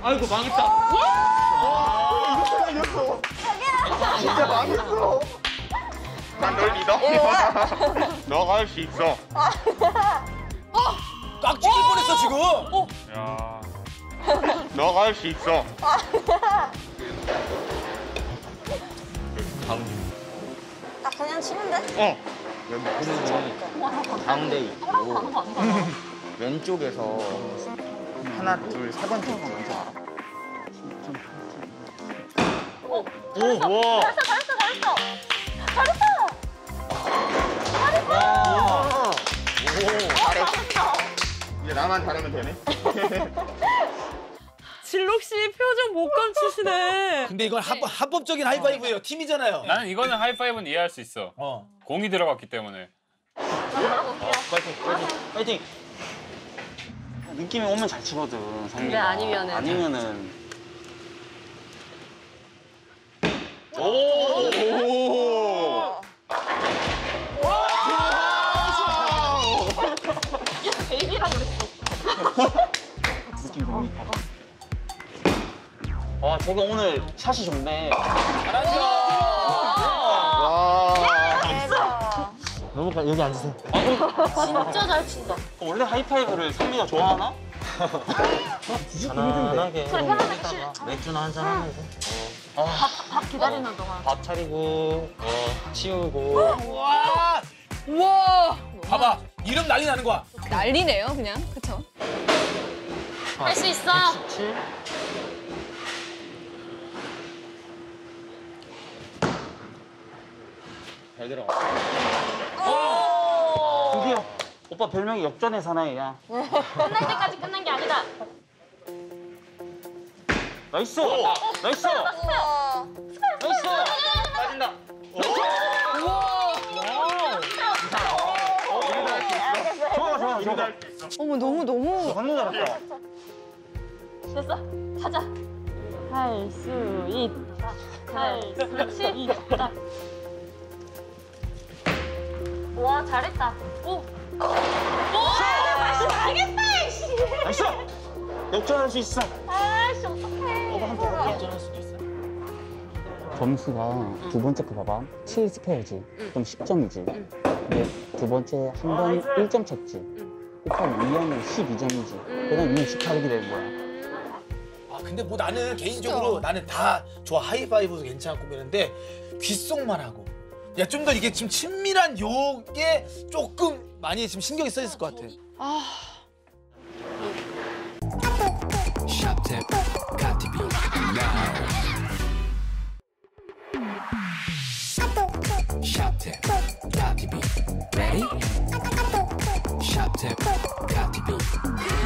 아이고 망했다. 이거 틀렸어. 진짜 망했어. 난 널 믿어. 너가 할 수 있어. 깍 찍힐 뻔했어 지금. 야, 너가 할 수 있어. 나 그냥 치면 돼? 여기 가운데 있고 왼쪽에서 하나, 둘, 세 번째 거 먼저 알아. 오, 와. 잘했어. 잘했어. 이제 나만 잘하면 되네. 진록 씨 표정 못 감추시네. 근데 이건 합법적인 하이파이브예요. 팀이잖아요. 나는 이거는 하이파이브는 이해할 수 있어. 공이 들어갔기 때문에. 파이팅. 느낌이 오면 잘 치거든. 근데 아니면은. 아니면은. 오. 베이비라고 그랬어. 느낌 너무 이뻐. 와, 저거 오늘 샷이 좋네. 잘한다. 와. 너무 여기 앉으세요. 진짜 잘 친다. 원래 하이파이브를 선미가 좋아하나? 편안하게. 그래, 편안하게 치. 맥주나 한잔 하면서. 밥 기다리는 동안. 밥 차리고, 치우고. 와. 우와. 봐봐. 이름 난리 나는 거야. 난리네요, 그냥. 그쵸? 할 수 있어. 7. 잘 들어가. 드디어 오빠 별명이 역전의 사나이야. 끝날 때까지 끝난 게 아니다. 나이스! 나이스! 나이스! 빠진다. 좋아. 어머, 너무. 방금 잘했다. 됐어. 가자. 할 수 있다. 할 수 있다. 와, 잘했다. 오. 알겠다, 씨. 나이스! 역전할 수 있어. 아씨, 어떡해. 오빠 한번 더 역전할 수도 있어. 점수가 두 번째 거 봐봐. 7 스페어지. 그럼 10점이지. 근데 두 번째 한 번 1점 쳤지. 곱하기 2하면 12점이지. 그다음 68이 되는 거야. 근데 뭐 나는 개인적으로 나는 다 좋아. 하이파이브도 괜찮고 그러는데 귓속만 하고. 야, 좀 더 이게 지금 친밀한 요게 조금 많이 지금 신경이 써 있을 것 같아. Ready? Shop tip, got to be.